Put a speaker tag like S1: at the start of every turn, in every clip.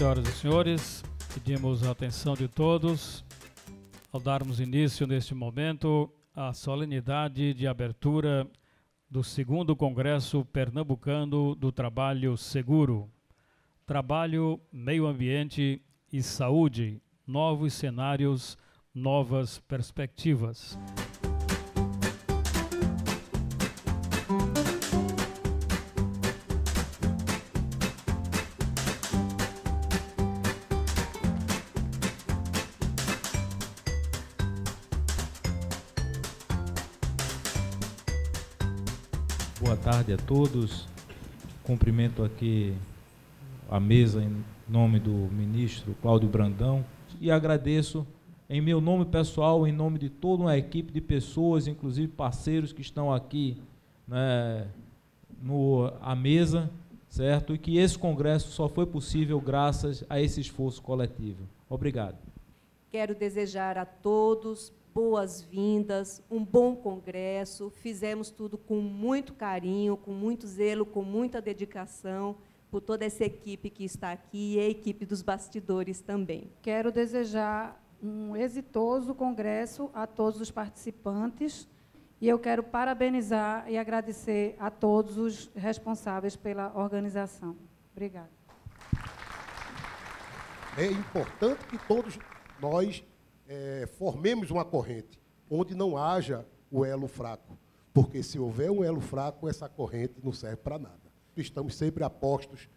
S1: senhoras e senhores, pedimos a atenção de todos ao darmos início neste momento à solenidade de abertura do 2º Congresso Pernambucano do Trabalho Seguro. Trabalho, meio ambiente e saúde, novos cenários, novas perspectivas.
S2: Boa tarde a todos. Cumprimento aqui a mesa em nome do ministro Cláudio Brandão e agradeço em meu nome pessoal, em nome de toda uma equipe de pessoas, inclusive parceiros que estão aqui, né, à mesa, certo? E que esse congresso só foi possível graças a esse esforço coletivo. Obrigado.
S3: Quero desejar a todos boas-vindas, um bom congresso. Fizemos tudo com muito carinho, com muito zelo, com muita dedicação, por toda essa equipe que está aqui e a equipe dos bastidores também.
S4: Quero desejar um exitoso congresso a todos os participantes e eu quero parabenizar e agradecer a todos os responsáveis pela organização. Obrigada.
S5: É importante que todos nós formemos uma corrente onde não haja o elo fraco, porque se houver um elo fraco, essa corrente não serve para nada. Estamos sempre apostos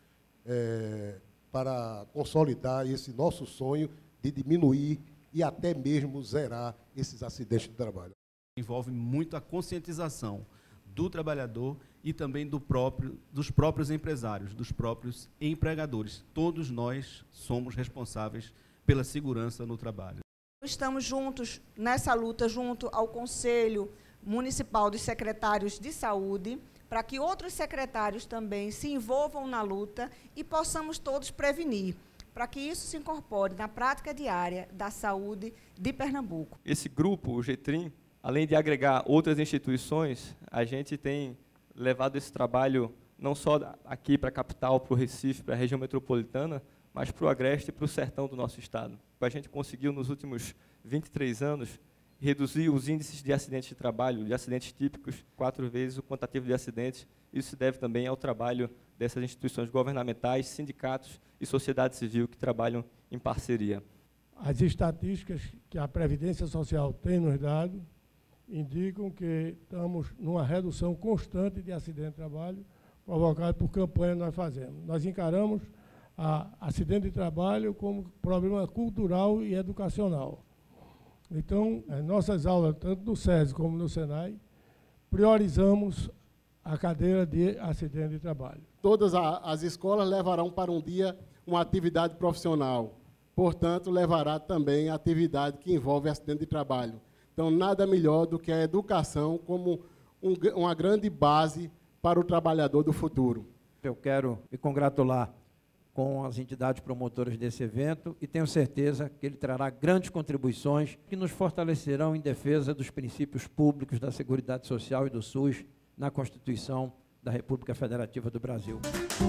S5: para consolidar esse nosso sonho de diminuir e até mesmo zerar esses acidentes de trabalho.
S6: Envolve muito a conscientização do trabalhador e também dos próprios empresários, dos próprios empregadores. Todos nós somos responsáveis pela segurança no trabalho.
S7: Estamos juntos nessa luta, junto ao Conselho Municipal dos Secretários de Saúde, para que outros secretários também se envolvam na luta e possamos todos prevenir, para que isso se incorpore na prática diária da saúde de Pernambuco.
S8: Esse grupo, o GETRIM, além de agregar outras instituições, a gente tem levado esse trabalho não só aqui para a capital, para o Recife, para a região metropolitana, mas para o Agreste e para o sertão do nosso estado. A gente conseguiu, nos últimos 23 anos, reduzir os índices de acidentes de trabalho, de acidentes típicos, 4 vezes o quantitativo de acidentes. Isso se deve também ao trabalho dessas instituições governamentais, sindicatos e sociedade civil que trabalham em parceria.
S9: As estatísticas que a Previdência Social tem nos dado indicam que estamos numa redução constante de acidentes de trabalho provocado por campanha que nós fazemos. Nós encaramos acidente de trabalho como problema cultural e educacional. Então, em nossas aulas, tanto no SESI como no SENAI, priorizamos a cadeira de acidente de trabalho.
S10: Todas as escolas levarão para um dia uma atividade profissional, portanto, levará também a atividade que envolve acidente de trabalho. Então, nada melhor do que a educação como uma grande base para o trabalhador do futuro.
S11: Eu quero me congratular com as entidades promotoras desse evento e tenho certeza que ele trará grandes contribuições que nos fortalecerão em defesa dos princípios públicos da Seguridade Social e do SUS na Constituição da República Federativa do Brasil.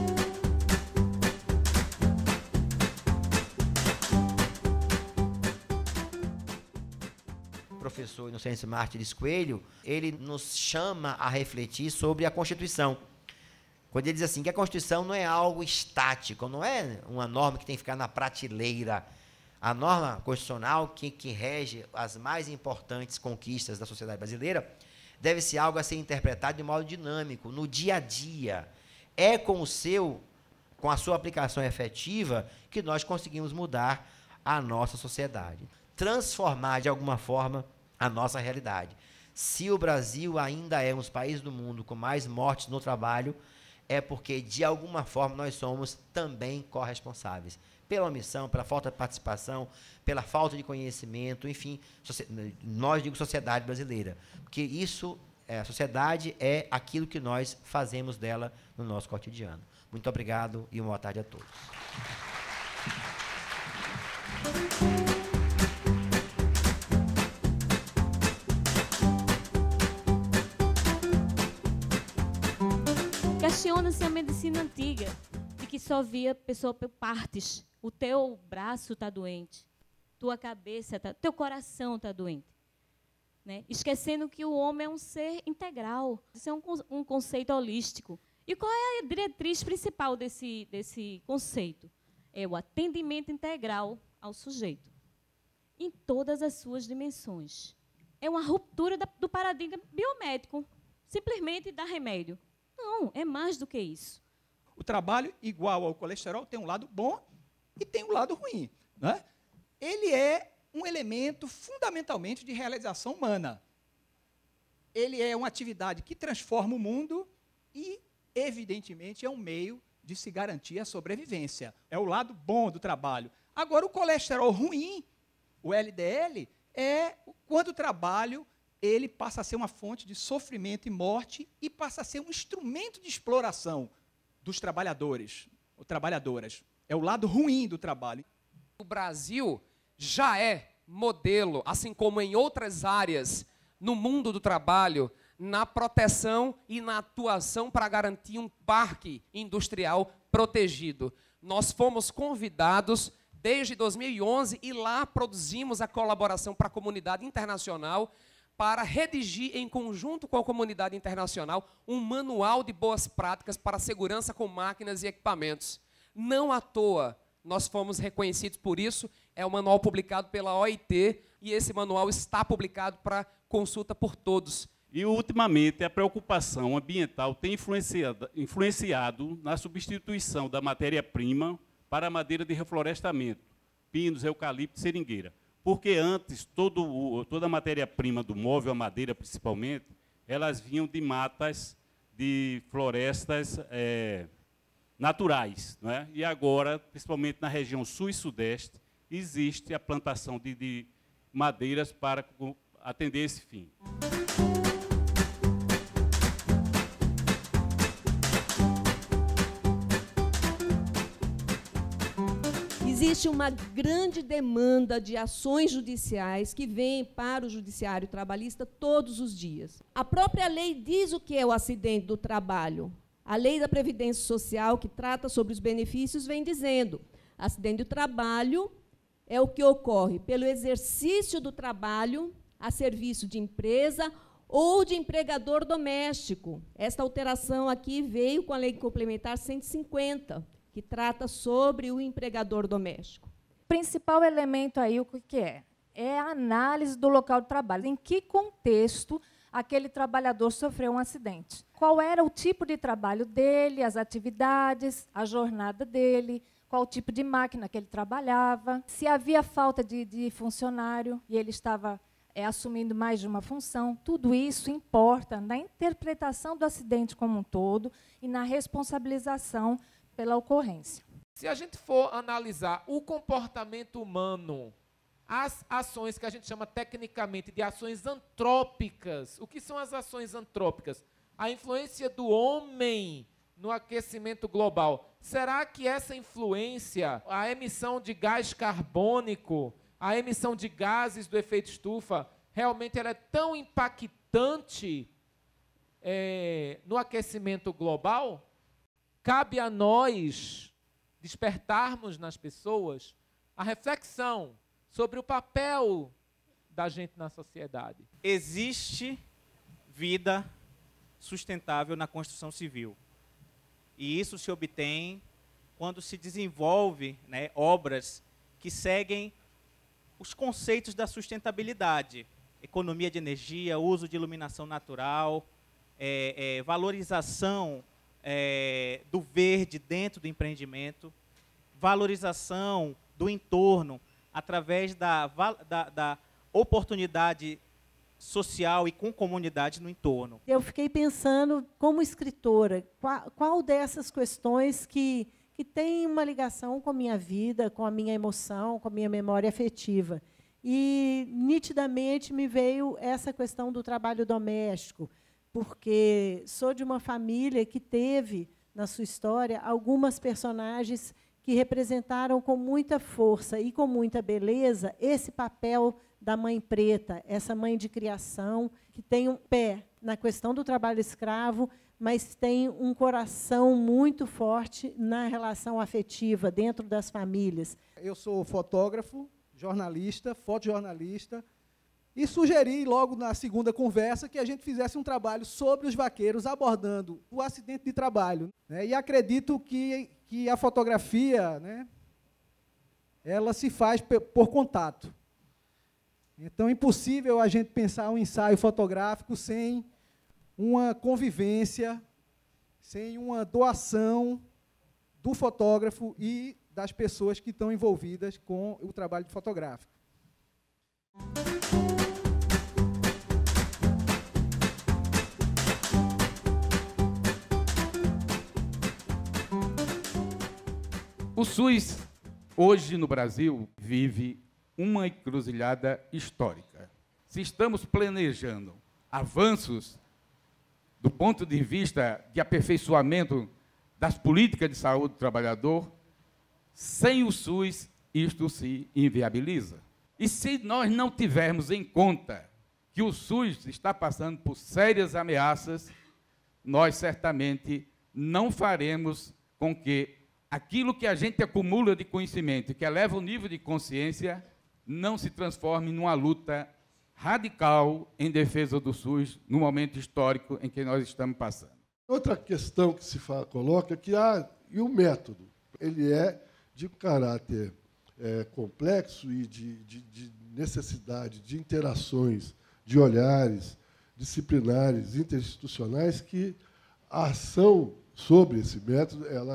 S12: O professor Inocêncio Martins Coelho, ele nos chama a refletir sobre a Constituição. Quando ele diz assim, que a Constituição não é algo estático, não é uma norma que tem que ficar na prateleira. A norma constitucional que rege as mais importantes conquistas da sociedade brasileira deve ser algo a ser interpretado de modo dinâmico, no dia a dia. É com a sua aplicação efetiva que nós conseguimos mudar a nossa sociedade, transformar de alguma forma a nossa realidade. Se o Brasil ainda é um dos países do mundo com mais mortes no trabalho, é porque, de alguma forma, nós somos também corresponsáveis. Pela omissão, pela falta de participação, pela falta de conhecimento, enfim, nós digo sociedade brasileira. Porque isso, a sociedade é aquilo que nós fazemos dela no nosso cotidiano. Muito obrigado e uma boa tarde a todos.
S13: Questiona-se a medicina antiga, de que só via pessoa por partes, o teu braço está doente, tua cabeça, teu coração está doente. Né? Esquecendo que o homem é um ser integral. Isso é um conceito holístico. E qual é a diretriz principal desse conceito? É o atendimento integral ao sujeito, em todas as suas dimensões. É uma ruptura do paradigma biomédico, simplesmente dar remédio. Não, é mais do que isso.
S14: O trabalho igual ao colesterol tem um lado bom e tem um lado ruim. Né? Ele é um elemento fundamentalmente de realização humana. Ele é uma atividade que transforma o mundo e, evidentemente, é um meio de se garantir a sobrevivência. É o lado bom do trabalho. Agora, o colesterol ruim, o LDL, é quando o trabalho ele passa a ser uma fonte de sofrimento e morte e passa a ser um instrumento de exploração dos trabalhadores ou trabalhadoras. É o lado ruim do trabalho.
S15: O Brasil já é modelo, assim como em outras áreas no mundo do trabalho, na proteção e na atuação para garantir um parque industrial protegido. Nós fomos convidados desde 2011 e lá produzimos a colaboração para a comunidade internacional para redigir, em conjunto com a comunidade internacional, um manual de boas práticas para segurança com máquinas e equipamentos. Não à toa, nós fomos reconhecidos por isso, é um manual publicado pela OIT e esse manual está publicado para consulta por todos.
S16: E, ultimamente, a preocupação ambiental tem influenciado na substituição da matéria-prima para a madeira de reflorestamento, pinos, eucalipto e seringueira. Porque antes, toda a matéria-prima do móvel, a madeira principalmente, elas vinham de matas, de florestas naturais. Não é? E agora, principalmente na região sul e sudeste, existe a plantação de madeiras para atender esse fim.
S3: Existe uma grande demanda de ações judiciais que vêm para o judiciário trabalhista todos os dias. A própria lei diz o que é o acidente do trabalho. A lei da Previdência Social, que trata sobre os benefícios, vem dizendo: acidente do trabalho é o que ocorre pelo exercício do trabalho a serviço de empresa ou de empregador doméstico. Esta alteração aqui veio com a Lei Complementar 150, que trata sobre o empregador doméstico.
S17: O principal elemento aí, o que é? É a análise do local de trabalho. Em que contexto aquele trabalhador sofreu um acidente? Qual era o tipo de trabalho dele, as atividades, a jornada dele, qual tipo de máquina que ele trabalhava, se havia falta de funcionário e ele estava assumindo mais de uma função. Tudo isso importa na interpretação do acidente como um todo e na responsabilização pela ocorrência.
S18: Se a gente for analisar o comportamento humano, as ações que a gente chama tecnicamente de ações antrópicas, o que são as ações antrópicas? A influência do homem no aquecimento global. Será que essa influência, a emissão de gás carbônico, a emissão de gases do efeito estufa, realmente ela é tão impactante no aquecimento global? Cabe a nós despertarmos nas pessoas a reflexão sobre o papel da gente na sociedade.
S19: Existe vida sustentável na construção civil. E isso se obtém quando se desenvolve, né, obras que seguem os conceitos da sustentabilidade. Economia de energia, uso de iluminação natural, valorização do verde dentro do empreendimento, valorização do entorno através da oportunidade social e com comunidade no entorno.
S20: Eu fiquei pensando, como escritora, qual dessas questões que tem uma ligação com a minha vida, com a minha emoção, com a minha memória afetiva. E, nitidamente, me veio essa questão do trabalho doméstico, porque sou de uma família que teve, na sua história, algumas personagens que representaram com muita força e com muita beleza esse papel da mãe preta, essa mãe de criação, que tem um pé na questão do trabalho escravo, mas tem um coração muito forte na relação afetiva dentro das famílias.
S21: Eu sou fotógrafo, jornalista, fotojornalista, e sugeri logo na segunda conversa que a gente fizesse um trabalho sobre os vaqueiros, abordando o acidente de trabalho, né? E acredito que a fotografia, né, ela se faz por contato. Então, é impossível a gente pensar um ensaio fotográfico sem uma convivência, sem uma doação do fotógrafo e das pessoas que estão envolvidas com o trabalho fotográfico.
S22: O SUS, hoje no Brasil, vive uma encruzilhada histórica. Se estamos planejando avanços do ponto de vista de aperfeiçoamento das políticas de saúde do trabalhador, sem o SUS, isto se inviabiliza. E se nós não tivermos em conta que o SUS está passando por sérias ameaças, nós certamente não faremos com que aquilo que a gente acumula de conhecimento, que eleva o nível de consciência, não se transforme numa luta radical em defesa do SUS no momento histórico em que nós estamos passando.
S23: Outra questão que se coloca é que e o método, ele é de caráter complexo e de necessidade de interações, de olhares disciplinares, interinstitucionais, que a ação sobre esse método ela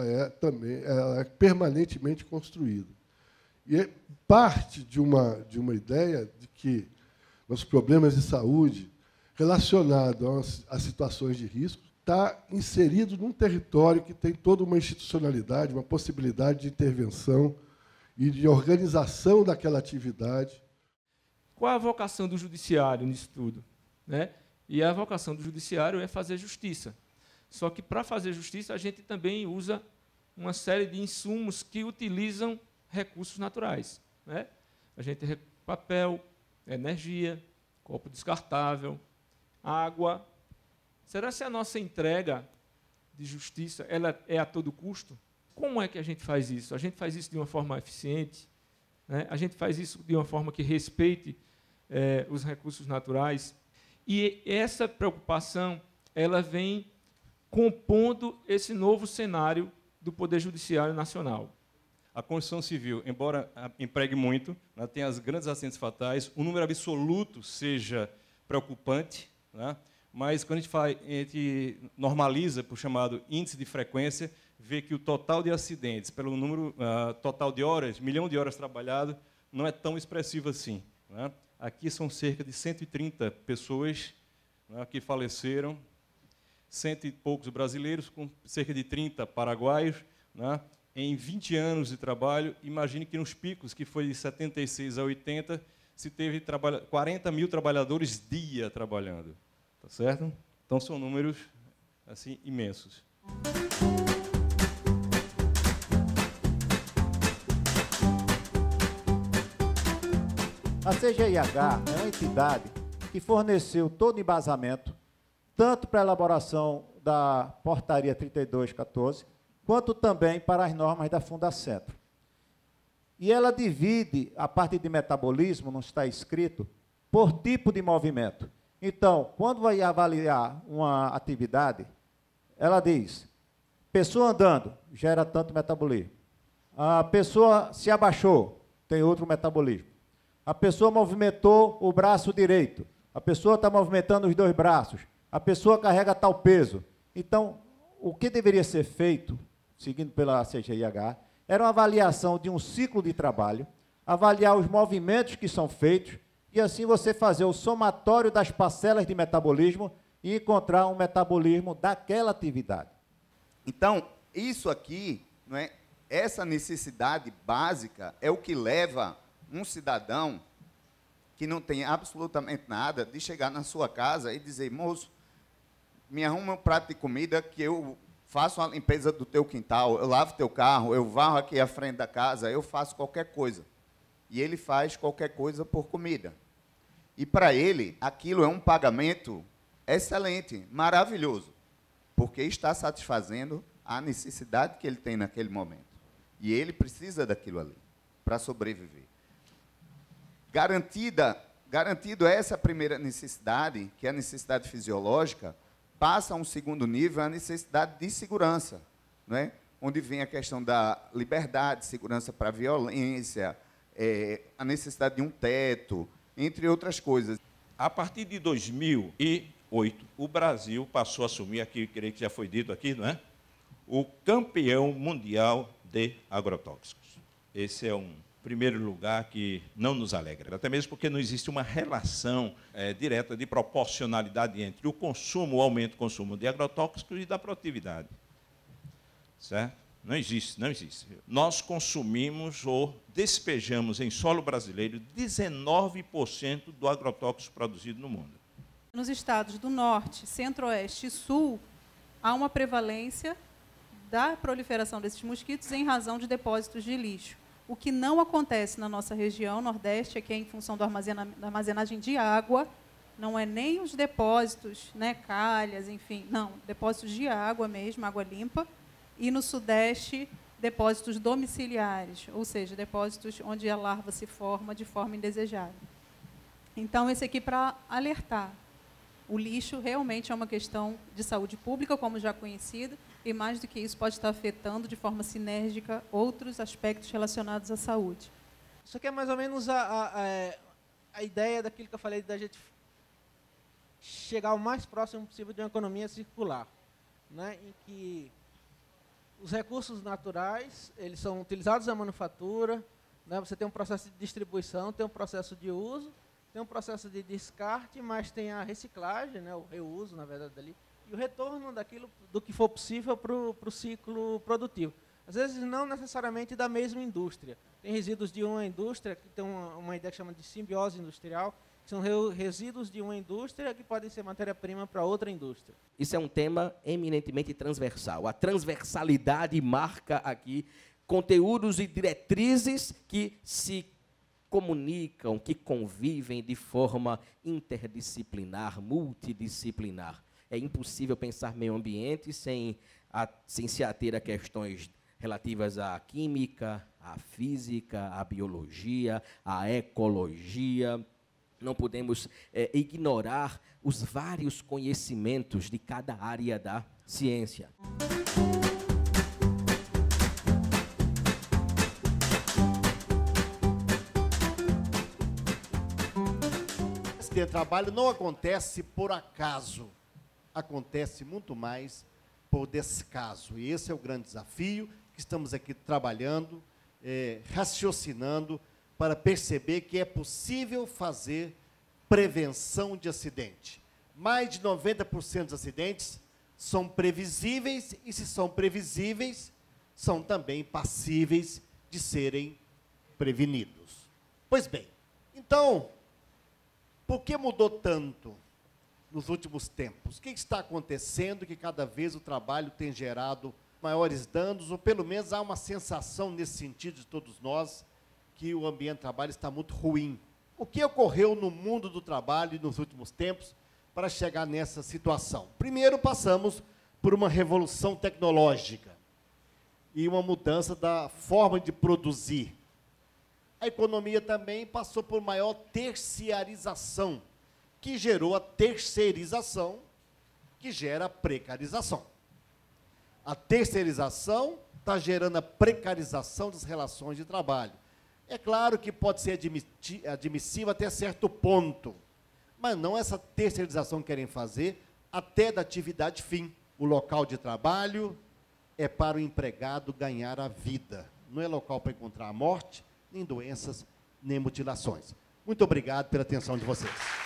S23: é permanentemente construída. E é parte de uma ideia de que os problemas de saúde relacionados a situações de risco está inserido num território que tem toda uma institucionalidade, uma possibilidade de intervenção e de organização daquela atividade.
S24: Qual a vocação do judiciário nisso tudo, né? E a vocação do judiciário é fazer justiça. Só que, para fazer justiça, a gente também usa uma série de insumos que utilizam recursos naturais, né? A gente tem papel, energia, copo descartável, água. Será que a nossa entrega de justiça ela é a todo custo? Como é que a gente faz isso? A gente faz isso de uma forma eficiente, né? A gente faz isso de uma forma que respeite os recursos naturais. E essa preocupação ela vem compondo esse novo cenário do Poder Judiciário Nacional.
S25: A construção civil, embora empregue muito, né, tenha as grandes acidentes fatais, o número absoluto seja preocupante, né, mas quando a gente normaliza por chamado índice de frequência, vê que o total de acidentes, pelo número total de horas, 1 milhão de horas trabalhado, não é tão expressivo assim, né. Aqui são cerca de 130 pessoas, né, que faleceram, 100 e poucos brasileiros, com cerca de 30 paraguaios, né, em 20 anos de trabalho. Imagine que nos picos, que foi de 76 a 80, se teve 40 mil trabalhadores dia trabalhando. Tá certo? Então, são números assim, imensos.
S11: A CGIH é uma entidade que forneceu todo o embasamento, tanto para a elaboração da Portaria 3214, quanto também para as normas da Fundacentro. E ela divide a parte de metabolismo, não está escrito, por tipo de movimento. Então, quando vai avaliar uma atividade, ela diz, pessoa andando, gera tanto metabolismo. A pessoa se abaixou, tem outro metabolismo. A pessoa movimentou o braço direito, a pessoa está movimentando os 2 braços, a pessoa carrega tal peso. Então, o que deveria ser feito, seguindo pela CGIH, era uma avaliação de um ciclo de trabalho, avaliar os movimentos que são feitos, e assim você fazer o somatório das parcelas de metabolismo e encontrar um metabolismo daquela atividade.
S26: Então, isso aqui, não é, essa necessidade básica é o que leva um cidadão que não tem absolutamente nada de chegar na sua casa e dizer, moço, me arruma um prato de comida que eu faço a limpeza do teu quintal, eu lavo teu carro, eu varro aqui a frente da casa, eu faço qualquer coisa. E ele faz qualquer coisa por comida. E para ele, aquilo é um pagamento excelente, maravilhoso. porque está satisfazendo a necessidade que ele tem naquele momento. E ele precisa daquilo ali para sobreviver. Garantido essa primeira necessidade, que é a necessidade fisiológica, passa a um segundo nível a necessidade de segurança, não é? Onde vem a questão da liberdade, segurança para a violência, a necessidade de um teto, entre outras coisas.
S1: A partir de 2008, o Brasil passou a assumir, aqui, creio que já foi dito aqui, não é? O campeão mundial de agrotóxicos. Esse é um primeiro lugar que não nos alegra, até mesmo porque não existe uma relação direta de proporcionalidade entre o consumo, o aumento do consumo de agrotóxicos e da produtividade. Certo? Não existe, não existe. Nós consumimos ou despejamos em solo brasileiro 19% do agrotóxico produzido no mundo.
S2: Nos estados do Norte, Centro-Oeste e Sul, há uma prevalência da proliferação desses mosquitos em razão de depósitos de lixo. O que não acontece na nossa região, Nordeste, é que é em função da armazenagem de água, não é nem os depósitos, né, calhas, enfim, não, depósitos de água mesmo, água limpa, e no Sudeste, depósitos domiciliares, ou seja, depósitos onde a larva se forma de forma indesejada. Então, esse aqui para alertar. O lixo realmente é uma questão de saúde pública, como já conhecida, e mais do que isso pode estar afetando de forma sinérgica outros aspectos relacionados à saúde.
S4: Isso aqui é mais ou menos a ideia daquilo que eu falei, da gente chegar o mais próximo possível de uma economia circular, né, em que os recursos naturais eles são utilizados na manufatura, né, você tem um processo de distribuição, tem um processo de uso, tem um processo de descarte, mas tem a reciclagem, né, o reuso, na verdade, dali, e o retorno daquilo do que for possível para o ciclo produtivo. Às vezes, não necessariamente da mesma indústria. Tem resíduos de uma indústria, que tem uma ideia que chama de simbiose industrial, que são resíduos de uma indústria que podem ser matéria-prima para outra indústria.
S5: Isso é um tema eminentemente transversal. A transversalidade marca aqui conteúdos e diretrizes que se comunicam, que convivem de forma interdisciplinar, multidisciplinar. É impossível pensar meio ambiente sem se ater a questões relativas à química, à física, à biologia, à ecologia. Não podemos ignorar os vários conhecimentos de cada área da ciência.
S6: Esse trabalho não acontece por acaso, acontece muito mais por descaso. E esse é o grande desafio que estamos aqui trabalhando, raciocinando, para perceber que é possível fazer prevenção de acidente. Mais de 90% dos acidentes são previsíveis, e se são previsíveis, são também passíveis de serem prevenidos. Pois bem, então, por que mudou tanto nos últimos tempos? O que está acontecendo que cada vez o trabalho tem gerado maiores danos, ou pelo menos há uma sensação nesse sentido de todos nós, que o ambiente de trabalho está muito ruim. O que ocorreu no mundo do trabalho nos últimos tempos para chegar nessa situação? Primeiro, passamos por uma revolução tecnológica e uma mudança da forma de produzir. A economia também passou por maior terciarização, que gerou a terceirização, que gera a precarização. A terceirização está gerando a precarização das relações de trabalho. É claro que pode ser admissível até certo ponto, mas não essa terceirização que querem fazer até da atividade fim. O local de trabalho é para o empregado ganhar a vida. Não é local para encontrar a morte, nem doenças, nem mutilações. Muito obrigado pela atenção de vocês.